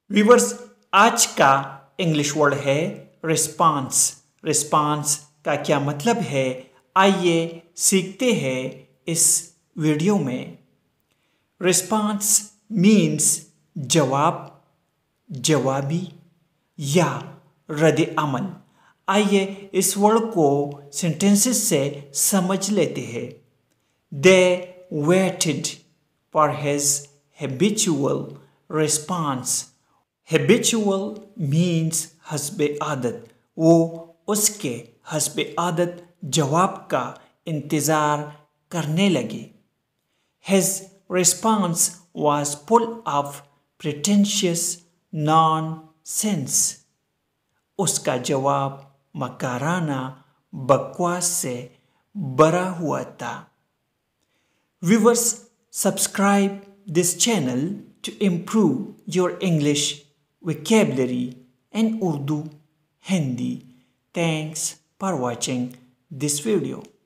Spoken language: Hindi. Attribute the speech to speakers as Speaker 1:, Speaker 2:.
Speaker 1: व्यूअर्स, आज का इंग्लिश वर्ड है रिस्पांस। रिस्पांस का क्या मतलब है, आइए सीखते हैं इस वीडियो में। रिस्पांस मीन्स जवाब, जवाबी या रद्द अमल। आइए इस वर्ड को सेंटेंसेस से समझ लेते हैं। They waited for his habitual response. Habitual means हस्बे आदत। वो उसके हस्बे आदत जवाब का इंतज़ार करने लगे। His response was full of pretentious nonsense. उसका जवाब मकाराना बकवास से भरा हुआ था। Viewers, subscribe this channel to improve your English vocabulary and Urdu Hindi. Thanks for watching this video.